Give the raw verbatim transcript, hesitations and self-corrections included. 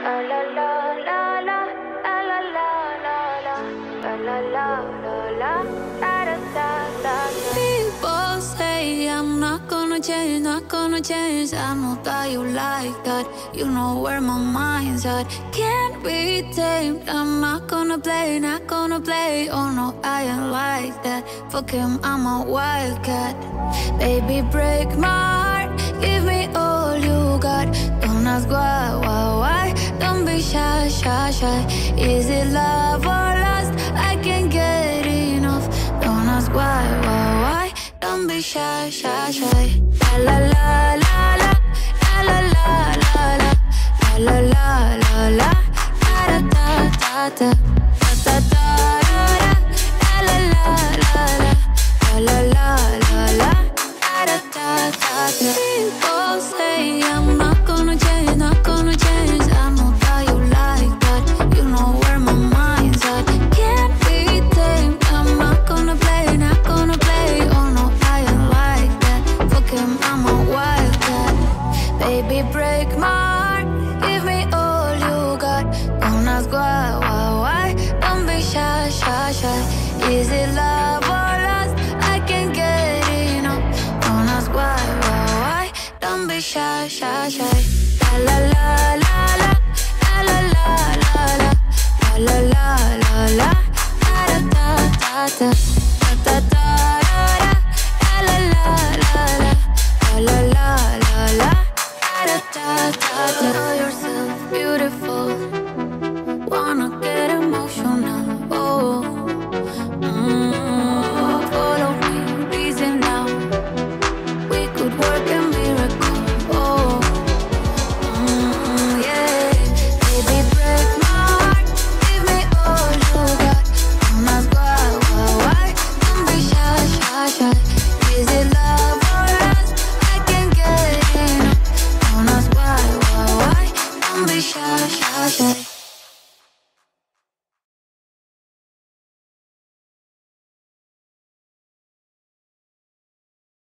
La la la la la la la la la la la la la la da da da da. People say I'm not gonna change, not gonna change. I know that you like that. You know where my mind's at. Can't be tamed. I'm not gonna play, not gonna play. Oh no, I ain't like that. Fuck him, I'm a wildcat. Baby, break my heart. Give me all you got. Don't ask why, why, why. Don't be shy, shy, shy. Is it love or lust? I can't get enough. Don't ask why, why, why. Don't be shy, shy, shy. La la la la la. La la la la la. La la la la la. Da da da da. Da da da da. La la la la la. La la la la. Da da da da. People say I'm not gonna change, not gonna change. I know that you like that. You know where my mind's at. Can't be tamed. I'm not gonna play, not gonna play. Oh no, I ain't like that. Fuck him, I'm a wildcat. Baby, break my heart. Give me all you got. Don't ask why, why, why. Don't be shy, shy, shy. Is it love or lust? I can't get enough. Don't ask why, why, why. Don't be shy, shy, shy. La la la la la. La la la la la. La la la la. Da da da da. Da da da da. La la la la. La la la la. Da da da da. Know yourself beautiful.